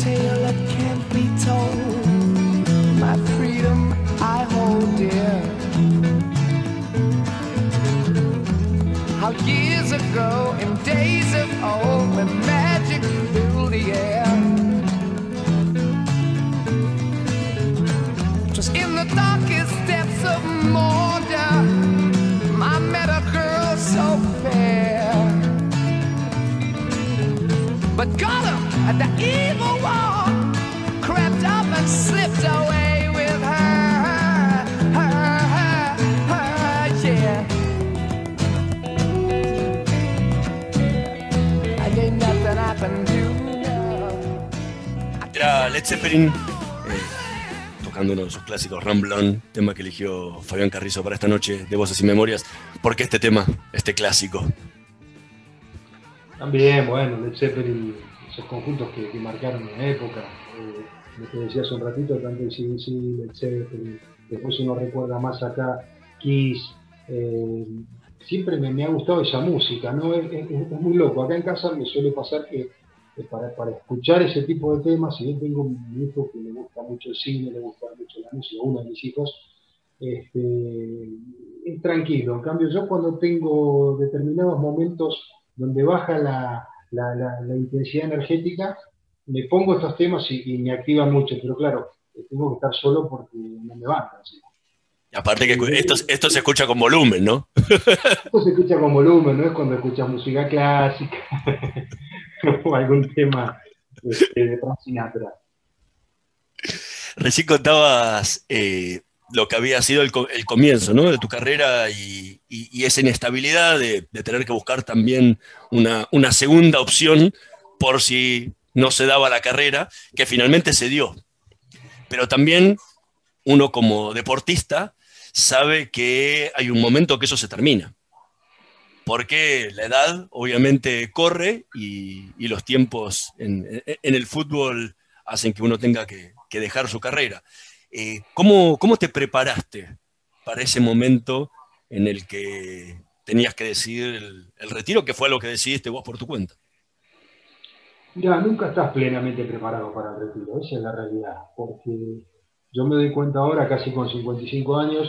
tale that can't be told. My freedom I hold dear. How years ago, in days of old, when magic filled the air, just in the darkest depths of Mordor, I met a girl so fair. But Gollum, the evil one, crept up and slipped away with her, her, her, her, yeah. And ain't nothing I can do now. Era Led Zeppelin, eh, tocando uno de sus clásicos, Ramble On, tema que eligió Fabián Carrizo para esta noche de Voces y Memorias. ¿Por qué este tema, este clásico? También, bueno, Led Zeppelin, esos conjuntos que, que marcaron una época. Eh, lo que decía hace un ratito, tanto el C D C, Led Zeppelin, después uno recuerda más acá, Kiss. Eh, siempre me, me ha gustado esa música, ¿no? Es, es, es muy loco. Acá en casa me suele pasar que eh, para, para escuchar ese tipo de temas, si bien tengo un hijo que le gusta mucho el cine, le gusta mucho la música, uno de mis hijos, este, es tranquilo. En cambio, yo cuando tengo determinados momentos donde baja la, la, la, la intensidad energética, me pongo estos temas y, y me activan mucho, pero claro, tengo que estar solo porque no me bancan. ¿Sí? Y aparte que esto, esto se escucha con volumen, ¿no? Esto se escucha con volumen, no es cuando escuchas música clásica o algún tema este, de Frank Sinatra. Recién contabas eh, lo que había sido el, el comienzo, ¿no?, de tu carrera y, y, y esa inestabilidad de, de tener que buscar también una, una segunda opción por si no se daba la carrera, que finalmente se dio. Pero también uno como deportista sabe que hay un momento que eso se termina, porque la edad obviamente corre y, y los tiempos en, en el fútbol hacen que uno tenga que, que dejar su carrera. Eh, ¿cómo, ¿Cómo te preparaste para ese momento en el que tenías que decidir el, el retiro, que fue lo que decidiste vos por tu cuenta? Mira, nunca estás plenamente preparado para el retiro, esa es la realidad, porque yo me doy cuenta ahora, casi con cincuenta y cinco años,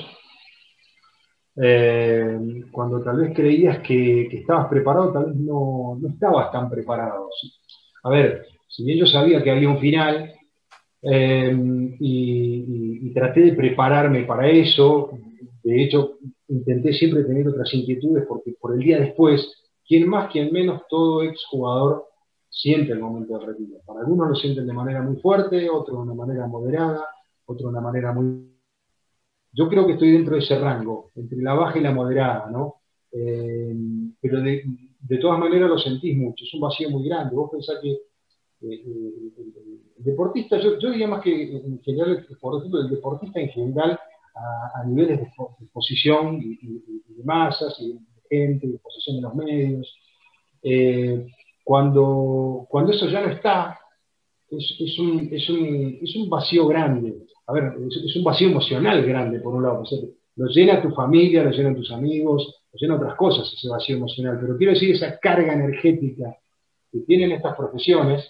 eh, cuando tal vez creías que, que estabas preparado, tal vez no, no estabas tan preparado. A ver, si bien yo sabía que había un final, eh, y, y, y traté de prepararme para eso, de hecho intenté siempre tener otras inquietudes, porque por el día después, quien más, quien menos, todo exjugador siente el momento del retiro. Para algunos lo sienten de manera muy fuerte, otros de una manera moderada, otros de una manera muy... Yo creo que estoy dentro de ese rango, entre la baja y la moderada, ¿no? Eh, pero de, de todas maneras lo sentís mucho, es un vacío muy grande. Vos pensás que eh, el, el deportista, yo, yo diría más que en general, por ejemplo, el deportista en general, a, a niveles de exposición y, y, y de masas, y de gente, de exposición en los medios, eh, cuando, cuando eso ya no está, es, es, un, es, un, es un vacío grande. A ver, es, es un vacío emocional grande, por un lado. O sea, lo llena tu familia, lo llenan tus amigos, lo llena otras cosas, ese vacío emocional. Pero quiero decir, esa carga energética que tienen estas profesiones,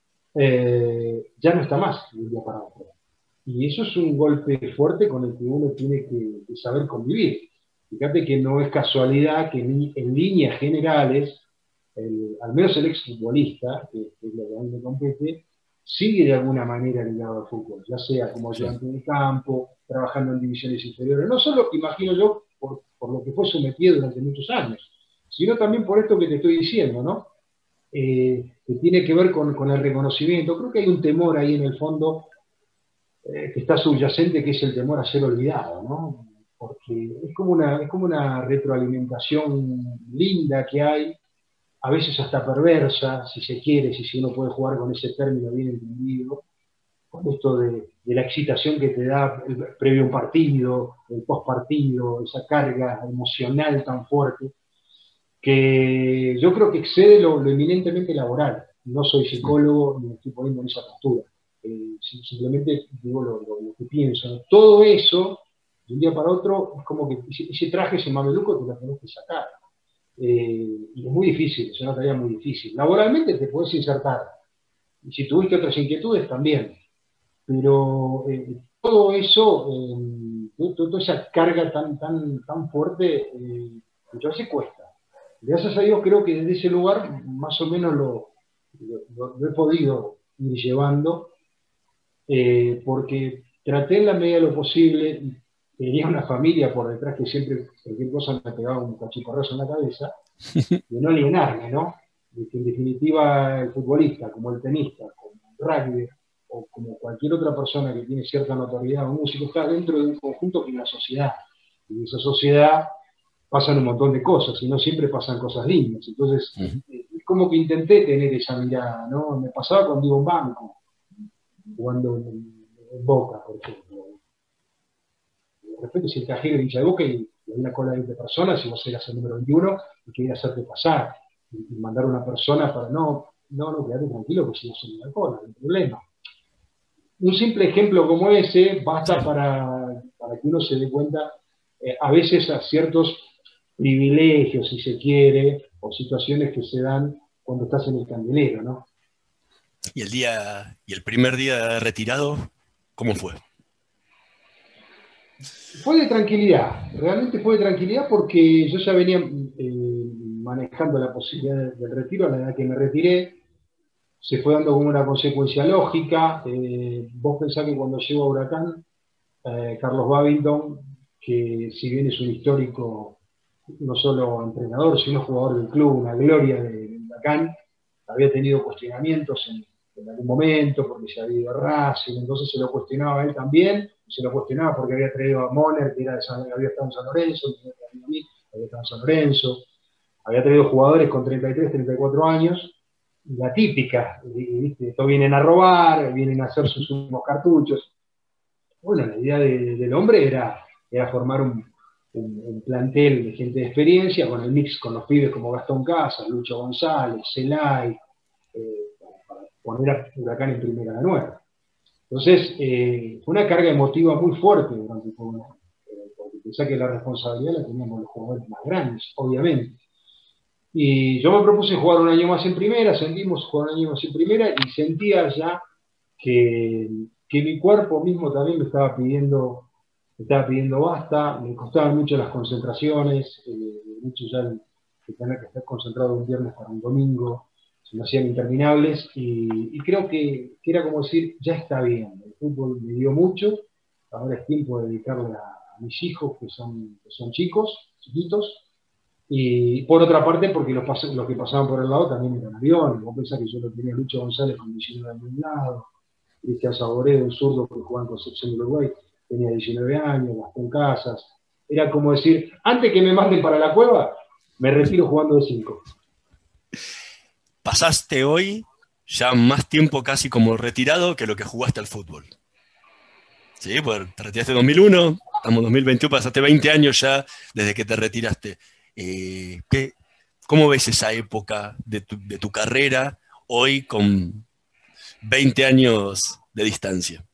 eh, ya no está más de un día para otro. Y eso es un golpe fuerte con el que uno tiene que, que saber convivir. Fíjate que no es casualidad que en, en líneas generales, el, al menos el exfutbolista, que, que es lo que a mí me compete, sigue de alguna manera ligado al fútbol, ya sea como ayudante de campo, trabajando en divisiones inferiores, no solo, imagino yo, por, por lo que fue sometido durante muchos años, sino también por esto que te estoy diciendo, ¿no? Eh, que tiene que ver con, con el reconocimiento. Creo que hay un temor ahí en el fondo eh, que está subyacente, que es el temor a ser olvidado, ¿no? Porque es como una, es como una retroalimentación linda que hay, a veces hasta perversa, si se quiere, si, si uno puede jugar con ese término bien entendido, con esto de, de la excitación que te da el, previo a un partido, el post partido, esa carga emocional tan fuerte, que yo creo que excede lo, lo eminentemente laboral. No soy psicólogo ni me estoy poniendo en esa postura. Eh, simplemente digo lo, lo, lo que pienso. Todo eso, de un día para otro, es como que ese, ese traje, ese mameluco, te lo tenés que sacar. Eh, y es muy difícil, es una tarea muy difícil. Laboralmente te podés insertar, y si tuviste otras inquietudes también. Pero eh, todo eso, eh, to- to- toda esa carga tan, tan, tan fuerte, eh, muchas veces cuesta. Gracias a Dios creo que desde ese lugar más o menos lo, lo- lo- lo he podido ir llevando, eh, porque traté en la medida de lo posible, tenía una familia por detrás que siempre, cualquier cosa me pegaba un cachiporrazo en la cabeza, de no alienarme, ¿no? De que en definitiva el futbolista, como el tenista, como el rugby, o como cualquier otra persona que tiene cierta notoriedad, un músico, está dentro de un conjunto que es la sociedad. Y en esa sociedad pasan un montón de cosas, y no siempre pasan cosas lindas. Entonces, eh, es como que intenté tener esa mirada, ¿no? Me pasaba cuando iba a un banco, jugando en, en Boca, por ejemplo. De repente, si el cajero hincha de Boca y, y hay una cola de veinte personas, y vos eras el número veintiuno, y quería hacerte pasar, y, y mandar a una persona para, no, no, no, quedate tranquilo, que si no soy la cola, no hay problema. Un simple ejemplo como ese basta para, para que uno se dé cuenta, eh, a veces a ciertos privilegios, si se quiere, o situaciones que se dan cuando estás en el candelero, ¿no? Y el día, y el primer día retirado, ¿cómo fue? Fue de tranquilidad, realmente fue de tranquilidad porque yo ya venía eh, manejando la posibilidad del retiro a la edad que me retiré, se fue dando como una consecuencia lógica. Eh, vos pensás que cuando llego a Huracán, eh, Carlos Babington, que si bien es un histórico, no solo entrenador, sino jugador del club, una gloria de, de Huracán, había tenido cuestionamientos en, en algún momento porque se había ido a Racing, entonces se lo cuestionaba a él también, se lo cuestionaba porque había traído a Moner, que era de San, había estado en San Lorenzo, que había estado en San Lorenzo, había traído jugadores con treinta y tres, treinta y cuatro años, la típica, ¿viste? Estos vienen a robar, vienen a hacer sus últimos cartuchos. Bueno, la idea de, del hombre era, era formar un, un, un plantel de gente de experiencia, con el mix con los pibes como Gastón Casas, Lucho González, Celay, eh, para poner a Huracán en primera de nueva. Entonces, eh, fue una carga emotiva muy fuerte durante todo un año, eh, porque pensé que la responsabilidad la teníamos los jugadores más grandes, obviamente. Y yo me propuse jugar un año más en primera, sentimos jugar un año más en primera y sentía ya que, que mi cuerpo mismo también me estaba pidiendo, me estaba pidiendo basta, me costaban mucho las concentraciones, eh, mucho ya el, el tener que estar concentrado un viernes para un domingo, se me hacían interminables y, y creo que, que era como decir, ya está bien, el fútbol me dio mucho, ahora es tiempo de dedicarle a, a mis hijos que son, que son chicos, chiquitos. Y por otra parte, porque los, pas los que pasaban por el lado también eran aviones. Vos pensás que yo lo tenía Lucho González con diecinueve años de un lado, Cristian Saboredo, un zurdo que jugaba en Concepción de Uruguay, tenía diecinueve años, Gastón Casas. Era como decir, antes que me manden para la cueva, me retiro jugando de cinco. Pasaste hoy ya más tiempo casi como retirado que lo que jugaste al fútbol. Sí, pues te retiraste en dos mil uno, estamos en dos mil veintiuno, pasaste veinte años ya desde que te retiraste. Eh, ¿qué, ¿Cómo ves esa época de tu, de tu carrera hoy con veinte años de distancia?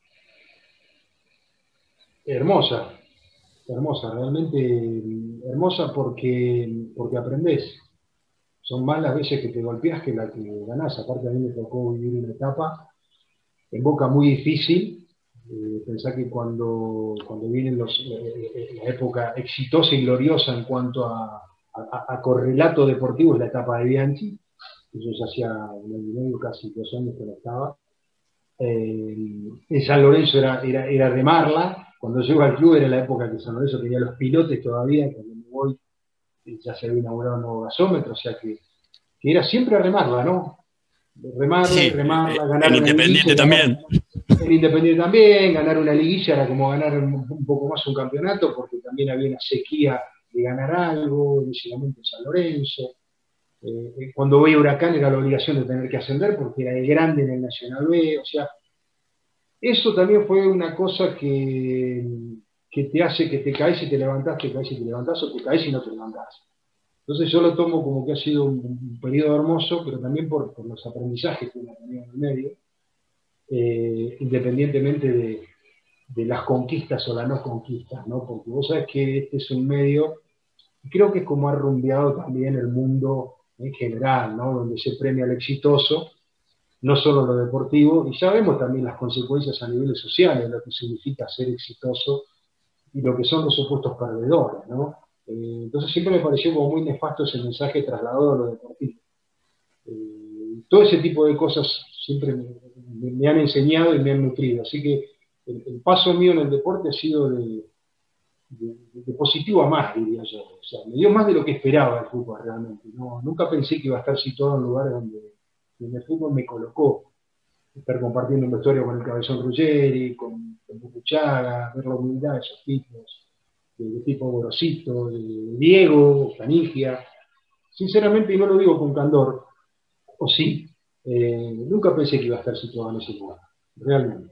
Hermosa, hermosa, realmente hermosa porque, porque aprendés. Son más las veces que te golpeás que las que ganás. Aparte a mí me tocó vivir una etapa en Boca muy difícil. Eh, pensá que cuando, cuando vienen los, eh, la época exitosa y gloriosa en cuanto a, a, a correlato deportivo es la etapa de Bianchi. Yo ya hacía un año y medio, casi dos años que no estaba. Eh, en San Lorenzo era, era, era remarla. Cuando llego al club era la época que San Lorenzo tenía los pilotes todavía, cuando me voy ya se había inaugurado un nuevo gasómetro, o sea que, que era siempre remarla, ¿no? Remarla, Sí, remarla, ganar en una Independiente liguilla, también. ganar, en Independiente también, ganar una liguilla era como ganar un, un poco más un campeonato, porque también había una sequía de ganar algo, inicialmente en San Lorenzo. Eh, cuando voy a Huracán era la obligación de tener que ascender porque era el grande en el Nacional B, o sea, eso también fue una cosa que, que te hace que te caes y te levantás, te caes y te levantás, o te caes y no te levantás. Entonces yo lo tomo como que ha sido un, un periodo hermoso, pero también por, por los aprendizajes que uno ha tenido en el medio, eh, independientemente de, de las conquistas o las no conquistas, ¿no? Porque vos sabés que este es un medio, y creo que es como ha rumbeado también el mundo en general, ¿no? Donde se premia al exitoso, no solo lo deportivo, y sabemos también las consecuencias a niveles sociales, lo que significa ser exitoso y lo que son los supuestos perdedores, ¿no? Eh, entonces siempre me pareció como muy nefasto ese mensaje trasladado a lo deportivo. Eh, todo ese tipo de cosas siempre me, me, me han enseñado y me han nutrido, así que el, el paso mío en el deporte ha sido de, de, de positivo a más, diría yo. O sea, me dio más de lo que esperaba el fútbol realmente. No, nunca pensé que iba a estar situado en lugares donde, donde el fútbol me colocó. Estar compartiendo un vestuario con el Cabezón Ruggeri, con, con Buchaga, ver la humildad de esos tipos, de, de tipo Gorosito, de, de Diego, Canigia. Sinceramente, y no lo digo con candor, o sí, eh, nunca pensé que iba a estar situado en ese lugar, realmente.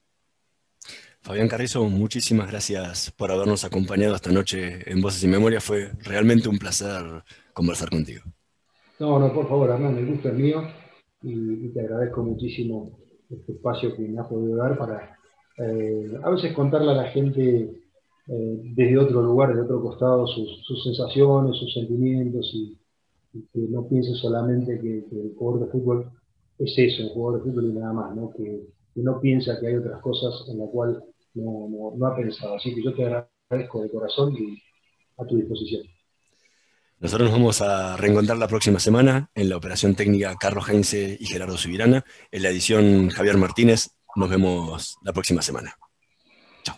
Fabián Carrizo, muchísimas gracias por habernos acompañado esta noche en Voces y Memoria. Fue realmente un placer conversar contigo. No, no, por favor, Hernán, el gusto es mío y, y te agradezco muchísimo este espacio que me has podido dar para eh, a veces contarle a la gente eh, desde otro lugar, desde otro costado, sus, sus sensaciones, sus sentimientos y, y que no piense solamente que, que el jugador de fútbol es eso, un jugador de fútbol y nada más, ¿no? Que, que no piensa que hay otras cosas en las cuales no, no, no ha pensado. Así que yo te agradezco de corazón y a tu disposición. Nosotros nos vamos a reencontrar la próxima semana en la operación técnica Carlos Heinze y Gerardo Subirana, en la edición Javier Martínez. Nos vemos la próxima semana. Chao.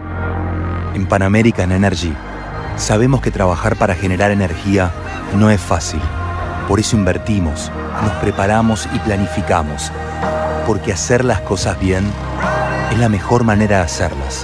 En Pan American Energy sabemos que trabajar para generar energía no es fácil. Por eso invertimos, nos preparamos y planificamos. Porque hacer las cosas bien es la mejor manera de hacerlas.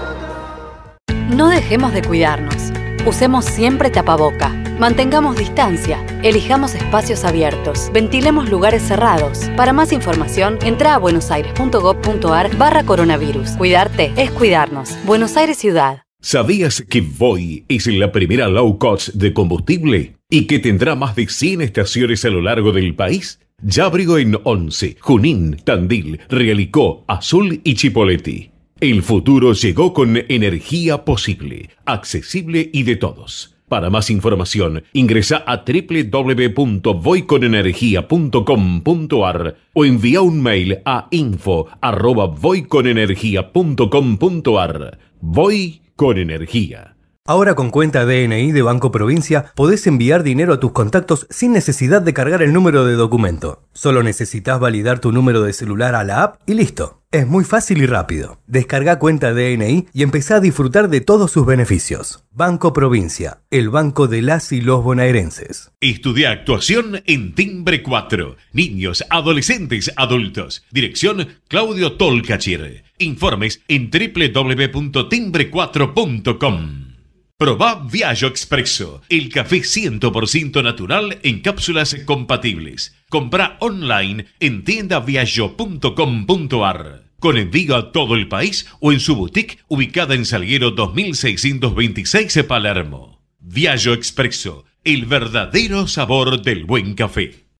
No dejemos de cuidarnos. Usemos siempre tapaboca. Mantengamos distancia. Elijamos espacios abiertos. Ventilemos lugares cerrados. Para más información, entra a buenosaires.gov.ar barra coronavirus. Cuidarte es cuidarnos. Buenos Aires Ciudad. ¿Sabías que Voy es la primera low cost de combustible y que tendrá más de cien estaciones a lo largo del país? Ya abrió en Once, Junín, Tandil, Realicó, Azul y Chipoleti. El futuro llegó con energía posible, accesible y de todos. Para más información, ingresa a doble u doble u doble u punto voy con energía punto com punto ar o envía un mail a info arroba voy con energía punto com punto ar. Voy con energía. Ahora con cuenta D N I de Banco Provincia podés enviar dinero a tus contactos sin necesidad de cargar el número de documento. Solo necesitas validar tu número de celular a la app y listo. Es muy fácil y rápido. Descarga cuenta D N I y empezá a disfrutar de todos sus beneficios. Banco Provincia, el banco de las y los bonaerenses. Estudia actuación en Timbre cuatro. Niños, adolescentes, adultos. Dirección Claudio Tolcachir. Informes en doble u doble u doble u punto timbre cuatro punto com. Probá Viaggio Expresso, el café cien por ciento natural en cápsulas compatibles. Comprá online en tienda viaggio punto com punto ar. Con envío a todo el país o en su boutique ubicada en Salguero dos mil seiscientos veintiséis, Palermo. Viaggio Expresso, el verdadero sabor del buen café.